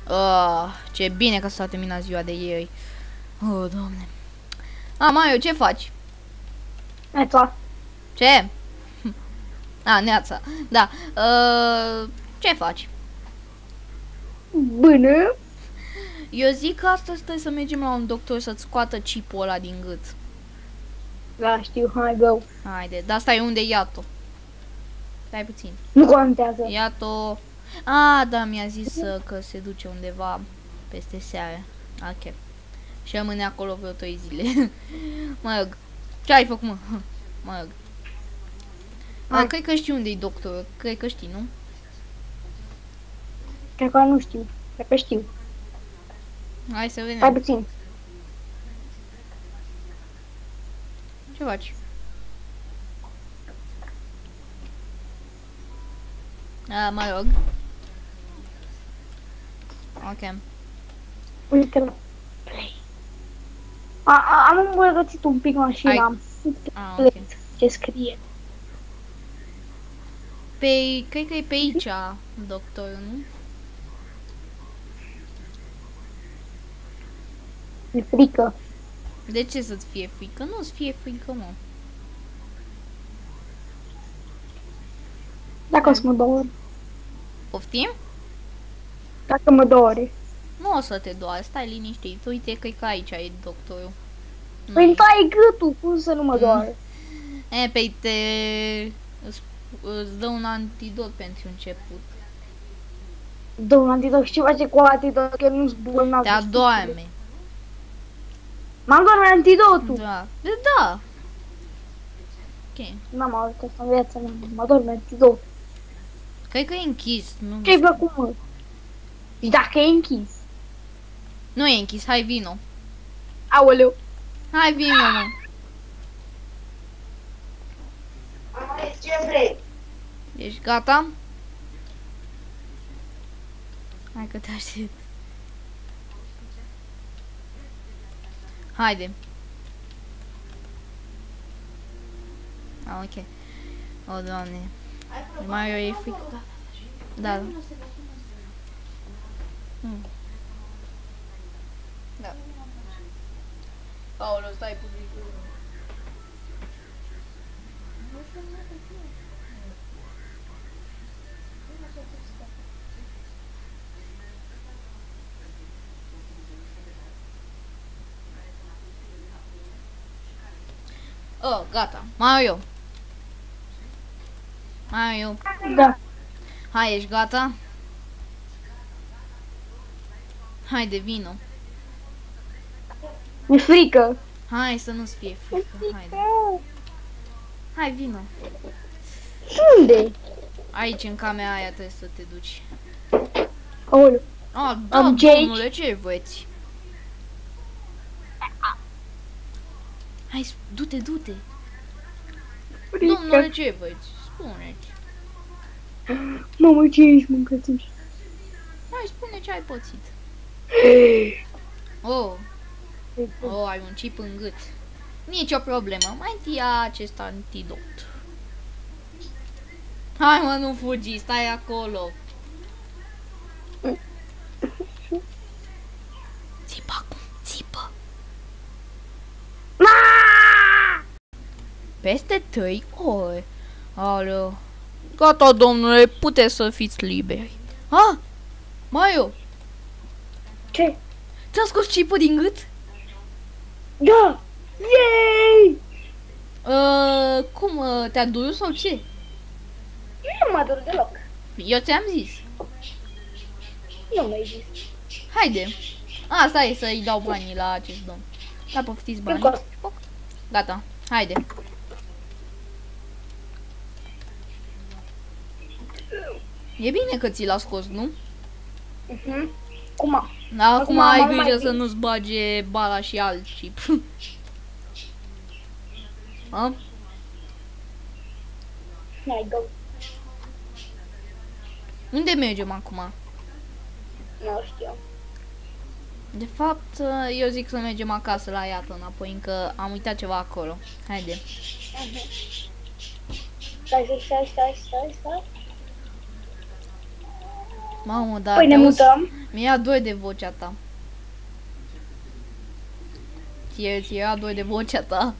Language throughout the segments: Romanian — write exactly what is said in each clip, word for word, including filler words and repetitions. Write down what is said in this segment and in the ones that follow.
Oh, ce bine că s-a terminat ziua de ieri. Oh, Doamne. A, Mario, ce faci? Neața. Ce? A, neața. Da. Uh, ce faci? Bine. Eu zic că astăzi trebuie să mergem la un doctor să-ți scoată chipul ăla din gât. Da, știu, hai, go. Haide, dar stai, unde ia-o? Stai puțin. Nu contează. Ia-o. A, da, mi-a zis uh, că se duce undeva peste seară. Ok. Și rămâne acolo vreo trei zile. Mă rog. Ce ai făcut, mă? Mă rog. A, cred că știi unde-i doctor. Cred că știi, nu? Cred că nu știu. Cred că știu. Hai să vedem. Hai puțin. Ce faci? A, mă rog. Ok. Uite la play. A, a, am îmbunătățit un pic mașina. Am A, ok. ce scrie. Pe, cred că e pe aici, doctorul, nu? E frică. De ce să-ți fie frică? Nu-ți fie frică, mă. Dacă o să mă doare. Poftim? Dacă mă doare. Nu o să te doare, stai liniștit. Uite, cred că aici e doctorul. Păi îmi tai gâtul, cum să nu mă doare? E, pe te... Îți, îți dă un antidot pentru început. Dă un antidot, și ce face cu antidot, că nu-s bolnav. Te adorme. M-am doar antidotul. Da. Da. Ok. N-am auzit asta în viața mea, mă dorme antidot. Cred că e închis. Nu, Ce-ai făcut, mă? Și dacă e închis? nu e închis, hai vino. Aoleu. Hai vino, mă. Ce vrei? Ești gata? Hai că te aștept. Haide. Ah, ok. O, Doamne. Mario e frică. Da. Hmm. Da. Aoleu, stai puțin. Oh, gata. Mario. Mario. Da. Hai, ești gata? Haide, vino. Mi-e frică. Hai să nu-ți fie frică. Haide. Hai, vino. Unde? Aici, în camera aia, trebuie să te duci. Aoleu. Ah, da, Am ce aici? domnule, ce vreți? Hai, du-te, du-te. Domnule, ce vreți? Spune-ți. Mamă, ce ești mâncătuș? Hai, spune ce ai pățit. Oh, oh, ai un chip în gât. Nici o problemă. Mai întâi ia acest antidot. Hai, mă, nu fugi, stai acolo. Țipă acum, țipă. Peste trei ore. Aoleu. Gata, domnule, puteți să fiți liberi. Ah, Mario, Ce? ți-a scos chipul din gât? Da! Yay! Uh, cum, uh, te-a durut sau ce? Nu mă dur deloc. Eu ți-am zis. Nu mi-ai zis. Haide. Asta e să-i dau banii la acest domn. Da, poftiți banii. Încă. Gata, haide. E bine că ți l-a scos, nu? Mhm. Cum? Dar acum Acum ai am grijă mai să bine. nu-ți bage bala și alt chip. A? Hai, go. Unde mergem acum? Nu știu. De fapt, eu zic să mergem acasă la iată înapoi, încă am uitat ceva acolo. Haide. Mhm. Stai, stai, stai, stai, stai, stai. Mamă, dar Păi ne te-auzi- mutăm. Mi-a doi de vocea ta. Ție, ție ia doi de vocea ta.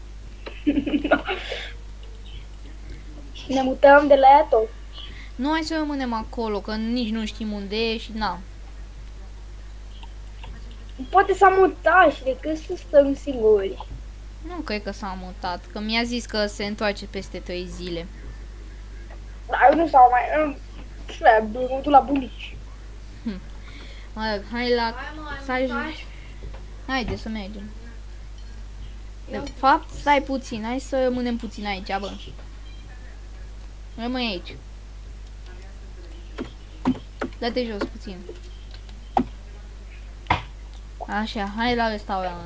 Ne mutăm de la ea tot. Nu, hai să rămânem acolo, că nici nu știm unde e și na. Poate s-a mutat și decât să stăm singuri. Nu cred că s-a mutat, că mi-a zis că se întoarce peste trei zile. Dar eu nu s-au mai... Ce, mă duc la bunici. Mă, hai la... Stai jos. Haide să mergem. De fapt, stai puțin, hai să rămânem puțin aici, bă. Rămâi aici. Dă-te jos puțin. Așa, hai la restaurant.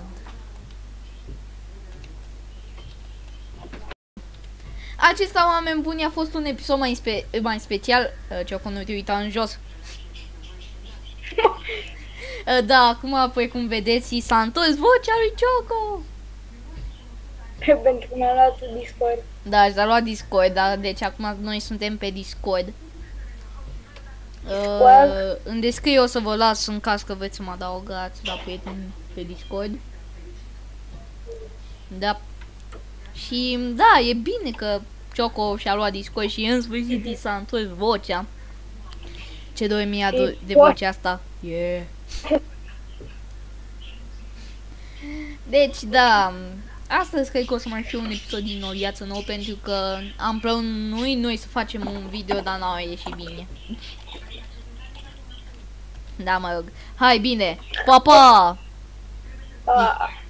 Acesta, oameni buni, a fost un episod mai, spe mai special. Cioco, nu te uita în jos. Da, acum, apoi, cum vedeți, s-a întors vocea lui Cioco. Pentru că mi-a luat Discord. Da, și-a luat Discord, da, deci acum noi suntem pe Discord. Uh, în descriere o să vă las în caz că vreți să mă adăugați la prieteni pe Discord. Da. Și da, e bine că Cioco și-a luat Discord și în sfârșit i s-a întors vocea. Ce doi mii de vocea asta. Yeah. Deci da, astăzi cred că o să mai fie un episod din o viață nouă, pentru că am plănuit noi să facem un video, dar n-a ieșit bine. Da, mă rog. Hai, bine. Pa, pa! Pa!